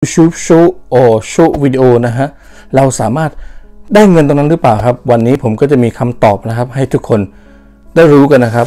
YouTube Short or Short Video นะฮะเราสามารถได้เงินตรงนั้นหรือเปล่าครับวันนี้ผมก็จะมีคำตอบนะครับให้ทุกคนได้รู้กันนะครับ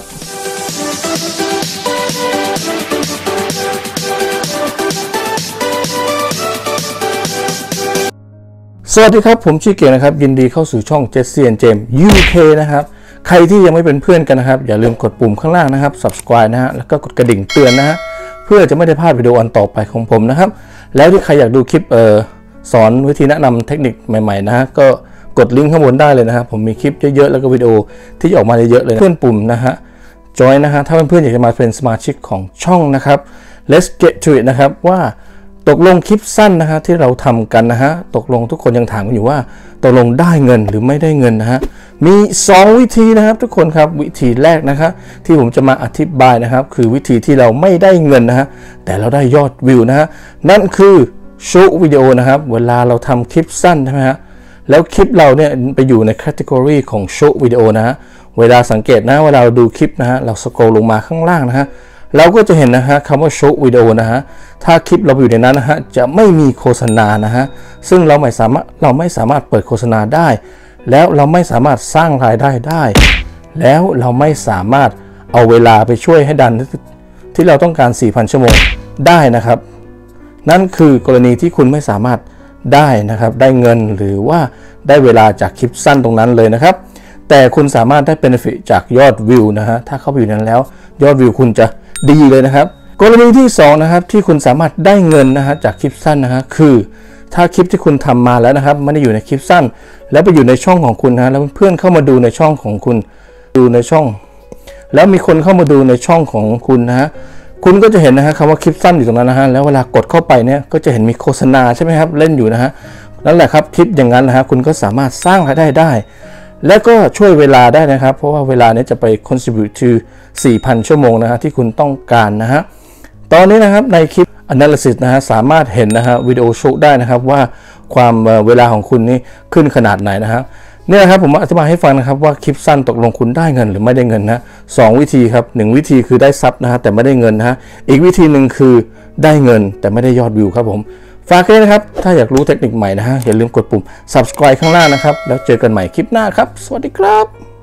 สวัสดีครับผมชื่อเก่งนะครับยินดีเข้าสู่ช่อง Jesse and James UK นะครับใครที่ยังไม่เป็นเพื่อนกันนะครับอย่าลืมกดปุ่มข้างล่างนะครับ Subscribe นะฮะแล้วก็กดกระดิ่งเตือนนะฮะเพื่อจะไม่ได้พลาดวิดีโออันต่อไปของผมนะครับแล้วที่ใครอยากดูคลิปสอนวิธีแนะนำเทคนิคใหม่ๆนะฮะก็กดลิงก์ข้างบนได้เลยนะครับผมมีคลิปเยอะๆแล้วก็วิดีโอที่ออกมาเยอะๆเลยเพื่อนปุ่มนะฮะ Join นะฮะถ้าเพื่อนๆอยากจะมาเป็นสมาชิกของช่องนะครับ Let's get to it นะครับว่าตกลงคลิปสั้นนะฮะที่เราทำกันนะฮะตกลงทุกคนยังถามกันอยู่ว่าตกลงได้เงินหรือไม่ได้เงินนะฮะมี2วิธีนะครับทุกคนครับวิธีแรกนะครับที่ผมจะมาอธิบายนะครับคือวิธีที่เราไม่ได้เงินนะฮะแต่เราได้ยอดวิวนะฮะนั่นคือโชว์วิดีโอนะครับเวลาเราทำคลิปสั้นใช่ไหมฮะแล้วคลิปเราเนี่ยไปอยู่ในแคตตากรีของโชว์วิดีโอนะฮะเวลาสังเกตนะเวลาเราดูคลิปนะฮะเราสครอลลงมาข้างล่างนะฮะเราก็จะเห็นนะฮะคำว่าโชว์วิดีโอนะฮะถ้าคลิปเราอยู่ในนั้นนะฮะจะไม่มีโฆษณานะฮะซึ่งเราไม่สามารถเปิดโฆษณาได้แล้วเราไม่สามารถสร้างรายได้ได้แล้วเราไม่สามารถเอาเวลาไปช่วยให้ดันที่เราต้องการ 4,000 ชั่วโมงได้นะครับนั่นคือกรณีที่คุณไม่สามารถได้นะครับได้เงินหรือว่าได้เวลาจากคลิปสั้นตรงนั้นเลยนะครับแต่คุณสามารถได้ benefit จากยอดวิวนะฮะถ้าเข้าไปอยู่นั้นแล้วยอดวิวคุณจะดีเลยนะครับกรณีที่2นะครับที่คุณสามารถได้เงินนะฮะจากคลิปสั้นนะฮะคือถ้าคลิปที่คุณทำมาแล้วนะครับไม่ได้อยู่ในคลิปสั้นแล้วไปอยู่ในช่องของคุณนะแล้วเพื่อนเข้ามาดูในช่องของคุณดูในช่องแล้วมีคนเข้ามาดูในช่องของคุณนะฮะคุณก็จะเห็นนะฮะคำว่าคลิปสั้นอยู่ตรงนั้นนะฮะแล้วเวลากดเข้าไปเนี่ยก็จะเห็นมีโฆษณาใช่ไหมครับเล่นอยู่นะฮะนั่นแหละครับคลิปอย่างนั้นนะฮะคุณก็สามารถสร้างรายได้และก็ช่วยเวลาได้นะครับเพราะว่าเวลานี้จะไป contribute to 4,000 ชั่วโมงนะฮะที่คุณต้องการนะฮะตอนนี้นะครับในคลิป analysis นะฮะสามารถเห็นนะฮะวิดีโอโชว์ได้นะครับว่าความเวลาของคุณนี่ขึ้นขนาดไหนนะฮะเนี่ยครับผมอธิบายให้ฟังนะครับว่าคลิปสั้นตกลงคุณได้เงินหรือไม่ได้เงินนะ2วิธีครับ1วิธีคือได้ซับนะฮะแต่ไม่ได้เงินนะฮะอีกวิธีหนึ่งคือได้เงินแต่ไม่ได้ยอดวิวครับผมฝากด้วยนะครับถ้าอยากรู้เทคนิคใหม่นะฮะอย่าลืมกดปุ่ม subscribe ข้างล่างนะครับแล้วเจอกันใหม่คลิปหน้าครับสวัสดีครับ